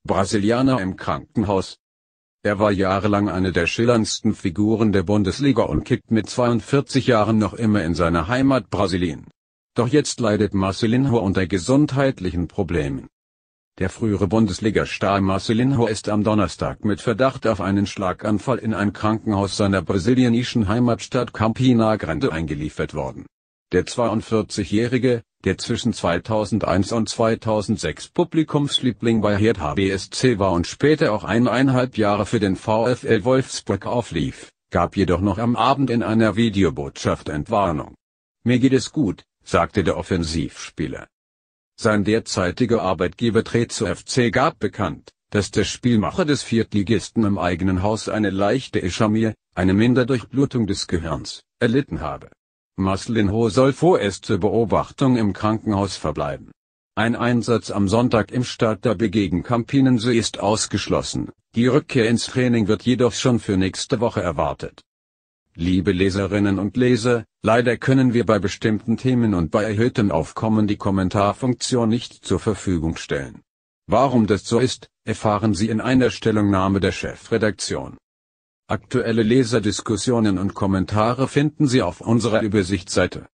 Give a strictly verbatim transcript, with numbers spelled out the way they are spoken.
Brasilianer im Krankenhaus. Er war jahrelang eine der schillerndsten Figuren der Bundesliga und kickt mit zweiundvierzig Jahren noch immer in seiner Heimat Brasilien. Doch jetzt leidet Marcelinho unter gesundheitlichen Problemen. Der frühere Bundesliga-Star Marcelinho ist am Donnerstag mit Verdacht auf einen Schlaganfall in ein Krankenhaus seiner brasilianischen Heimatstadt Campina Grande eingeliefert worden. Der zweiundvierzigjährige, der zwischen zweitausendeins und zweitausendsechs Publikumsliebling bei Hertha B S C war und später auch eineinhalb Jahre für den VfL Wolfsburg auflief, gab jedoch noch am Abend in einer Videobotschaft Entwarnung. „Mir geht es gut", sagte der Offensivspieler. Sein derzeitiger Arbeitgeber Trezzo F C gab bekannt, dass der Spielmacher des Viertligisten im eigenen Haus eine leichte Ischämie, eine Minderdurchblutung des Gehirns, erlitten habe. Marcelinho soll vorerst zur Beobachtung im Krankenhaus verbleiben. Ein Einsatz am Sonntag im Stadtderby gegen Campinense ist ausgeschlossen, die Rückkehr ins Training wird jedoch schon für nächste Woche erwartet. Liebe Leserinnen und Leser, leider können wir bei bestimmten Themen und bei erhöhtem Aufkommen die Kommentarfunktion nicht zur Verfügung stellen. Warum das so ist, erfahren Sie in einer Stellungnahme der Chefredaktion. Aktuelle Leserdiskussionen und Kommentare finden Sie auf unserer Übersichtsseite.